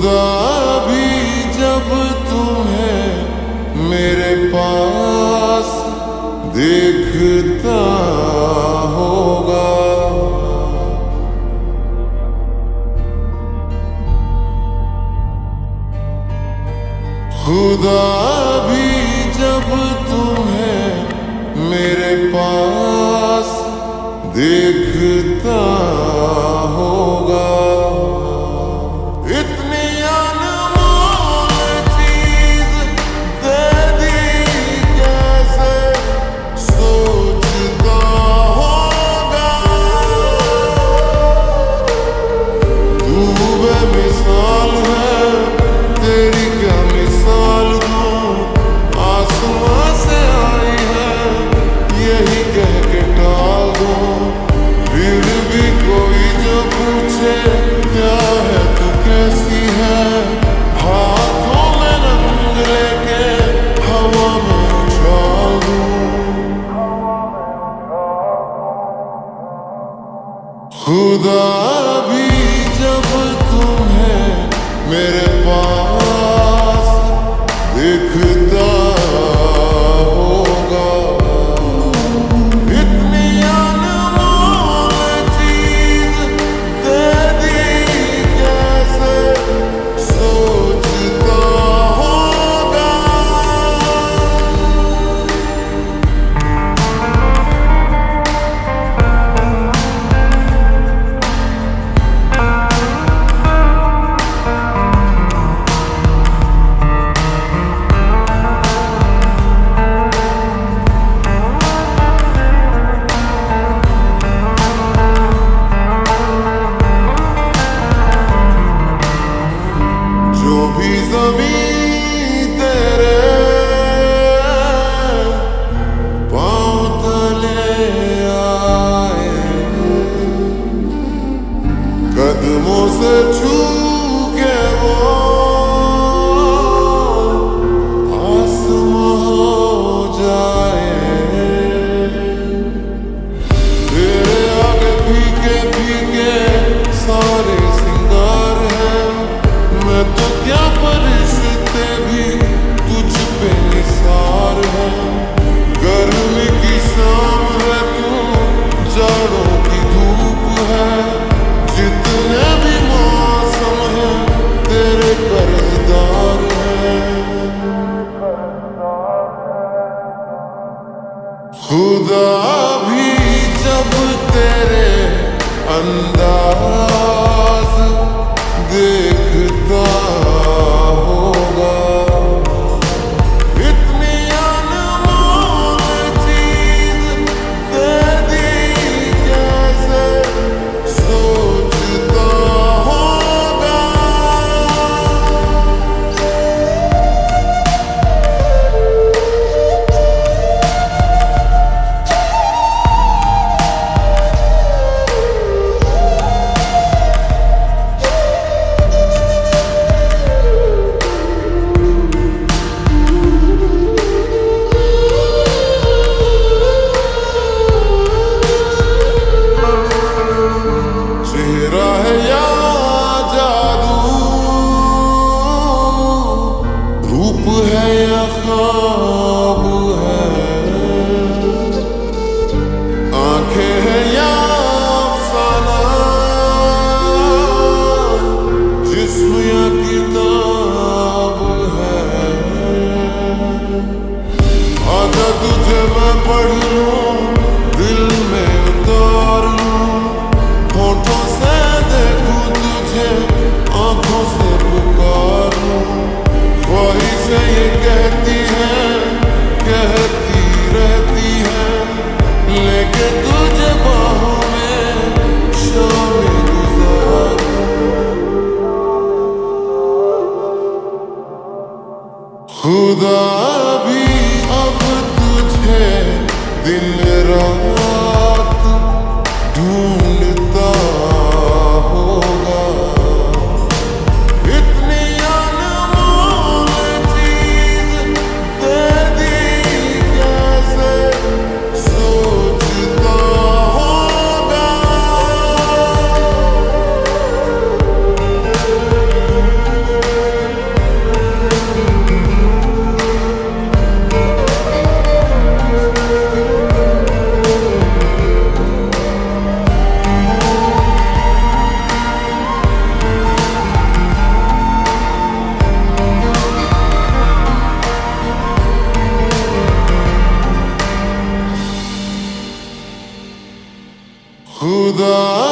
खुदा भी जब तुम्हें मेरे पास देखता होगा, खुदा भी जब तुम्हें मेरे पास देखता होगा। इतनी अनमोल चीज दे दी कैसे सोचता होगा। तू बेमिसाल है, तेरी क्या मिसाल दूं, आसमां से आई है यही कह के टाल दूं। फिर भी कोई जो पूछे क्या है तू कैसी है, हाथों में रंग लेके हवा में उछाल दूं। खुदा भी जब तुम्हें मेरे पास देखता होगा। इतनी अनमोल चीज दे दी कैसे सोचता होगा। जो भी ज़मीं तेरे पाँव तले आए, कदमों से छू के वो आसमां हो जाए। तेरे आगे फीके फीके सारे सिंगार हैं, मैं तो क्या परिश्ते भी तुझ पे निसार है। गर्मी की शाम है तू, जाड़ों की धूप है, जितने भी मौसम है तेरे कर्जदार है। खुदा भी जब तेरे अंदाज देखता होगा। इतनी अनमोल चीज दे दी कैसे सोचता होगा। चेहरा है या जादू, रूप है या ख्वाब है, आंखें हैं या अफसाना, जिस्म या किताब है। आजा तुझे मैं पढ़ लूं, दिल में उतार लूं, होठों से देखूं तुझे, आंखों से पुकार लूं। ख्वाहिशें ये कहती हैं, कहती रहती हैं, लेके तुझे बाहों में शामें गुजार लूं। खुदा भी अब तुझे दिन रात ढूंढता होगा। इतनी अनमोल चीज दे दी कैसे सोचता होगा। खुदा